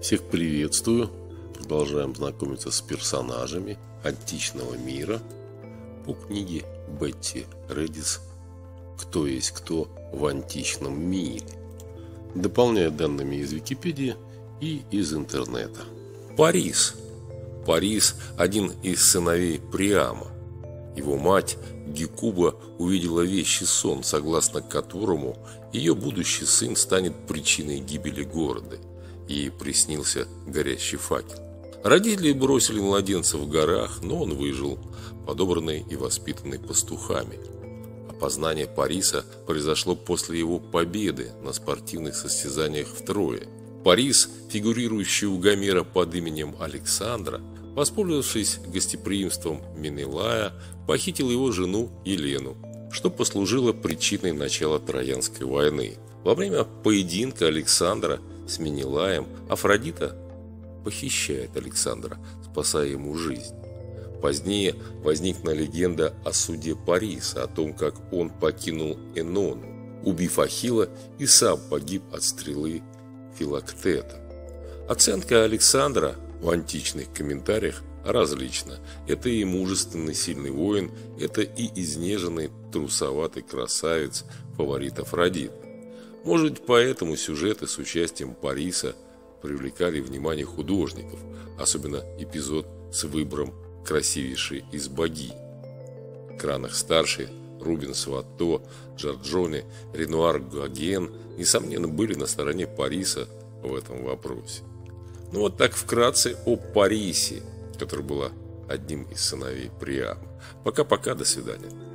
Всех приветствую. Продолжаем знакомиться с персонажами античного мира по книге Бетти Редис «Кто есть кто в античном мире», дополняя данными из Википедии и из интернета. Парис. Парис – один из сыновей Приама. Его мать Гекуба увидела вещий сон, согласно которому ее будущий сын станет причиной гибели города. Ей приснился горящий факел. Родители бросили младенца в горах, но он выжил, подобранный и воспитанный пастухами. Опознание Париса произошло после его победы на спортивных состязаниях в Трое. Парис, фигурирующий у Гомера под именем Александра, воспользовавшись гостеприимством Менелая, похитил его жену Елену, что послужило причиной начала Троянской войны. Во время поединка Александра с Менелаем Афродита похищает Александра, спасая ему жизнь. Позднее возникла легенда о суде Париса, о том, как он покинул Энону, убив Ахилла, и сам погиб от стрелы Филактета. Оценка Александра в античных комментариях различна. Это и мужественный сильный воин, это и изнеженный трусоватый красавец, фаворит Афродит. Может быть, поэтому сюжеты с участием Париса привлекали внимание художников, особенно эпизод с выбором красивейшей из богинь. Кранах-старший, Рубенс Ватто, Джорджоне, Ренуар Гоген, несомненно, были на стороне Париса в этом вопросе. Ну вот так вкратце о Парисе, который был одним из сыновей Приама. Пока-пока, до свидания.